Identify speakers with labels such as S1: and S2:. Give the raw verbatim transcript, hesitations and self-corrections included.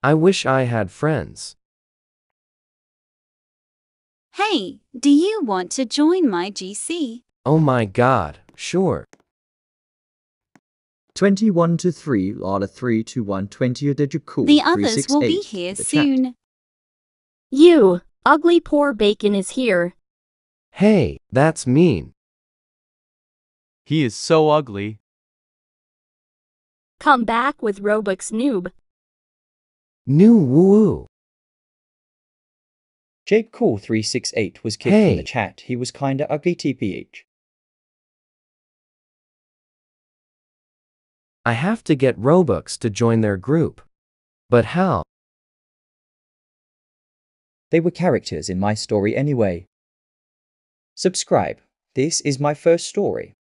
S1: I wish I had friends.
S2: Hey, do you want to join my G C?
S1: Oh my god, sure.
S3: twenty-one to three, Lala three two one twenty. Did you call
S2: The others will be
S3: three six eight
S2: here
S3: in the chat?
S2: soon.
S4: You, ugly poor bacon is here.
S1: Hey, that's mean.
S5: He is so ugly.
S4: Come back with Robux noob.
S1: New woo.
S3: Jake Call three six eight was kicked from
S1: Hey.
S3: the chat. He was kinda ugly T P H.
S1: I have to get Robux to join their group. But how?
S3: They were characters in my story anyway. Subscribe. This is my first story.